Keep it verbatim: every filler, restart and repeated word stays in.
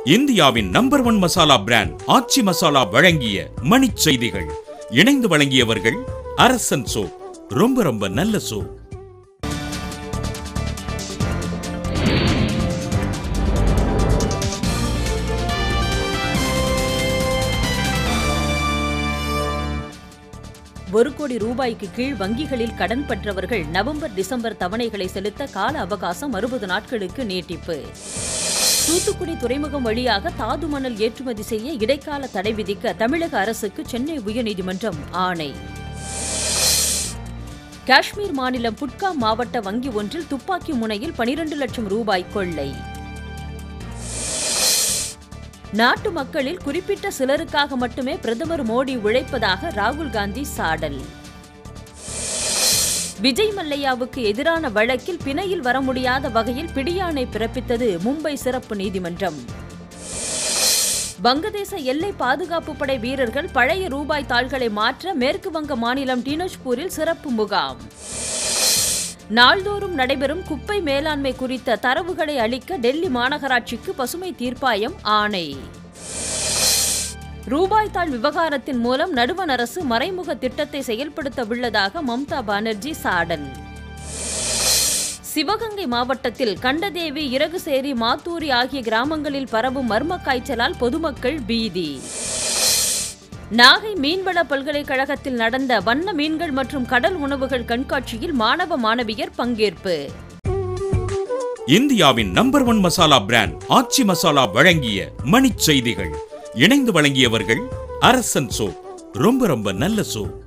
இந்தியாவின் number one masala brand Aachi masala வழங்கிய மணிச் செய்திகள். இணைந்து வழங்கியவர்கள் அரசன் சோப். ரொம்ப ரொம்ப நல்ல சோப். ஒரு கோடி ரூபாய்க்கு கீழ் வங்கிகளில் கடன் பெற்றவர்கள் நவம்பர் டிசம்பர் தவணைகளை செலுத்த கால அவகாசம் அறுபது நாட்களுக்கு நீட்டிப்பு. தூத்துக்குடி துறைமுகம் வழியாக தாது மணல் ஏற்றுமதி செய்ய இடைக்கால தடை விதிக்க தமிழக அரசுக்கு சென்னை உயர்நீதிமன்றம் ஆணை. காஷ்மீர் மாநிலம் புட்காம் மாவட்ட வங்கி ஒன்றில் துப்பாக்கி முனையில் பனிரண்டு லட்சம் ரூபாய் கொள்ளை. நாட்டு மக்களில் குறிப்பிட்ட சிலருக்காக மட்டுமே பிரதமர் மோடி உழைப்பதாக ராகுல் காந்தி சாடல். விஜய் மல்லையாவுக்கு எதிரான வழக்கில் பிணையில் வர முடியாத வகையில் பிடியாணை பிறப்பித்தது மும்பை சிறப்பு நீதிமன்றம். வங்கதேச எல்லை பாதுகாப்பு படை வீரர்கள் பழைய ரூபாய் தாள்களை மாற்ற மேற்கு வங்க மாநிலம் டினோஜ்பூரில் சிறப்பு முகாம். நாள்தோறும் நடைபெறும் குப்பை மேலாண்மை குறித்த தரவுகளை அளிக்க டெல்லி மாநகராட்சிக்கு பசுமை தீர்ப்பாயம் ஆணை. ரூபாய் தாள் விவகாரத்தின் மூலம் நடுவண் அரசு மறைமுக திட்டத்தை செயல்படுத்த உள்ளதாக மம்தா பானர்ஜி சாடல். சிவகங்கை மாவட்டத்தில் கண்டதேவி, இறகுசேரி, மாத்தூரி ஆகிய கிராமங்களில் பரவும் மர்ம காய்ச்சலால் பொதுமக்கள் பீதி. நாகை மீன்வள பல்கலைக்கழகத்தில் நடந்த வண்ண மீன்கள் மற்றும் கடல் உணவுகள் கண்காட்சியில் மாணவ மாணவியர் பங்கேற்பு. இந்தியாவின் number one masala brand Aachi masala வழங்கிய மணிச் செய்திகள். இணைந்து வழங்கியவர்கள் அரசன் சோப். ரொம்ப ரொம்ப நல்ல சோப்.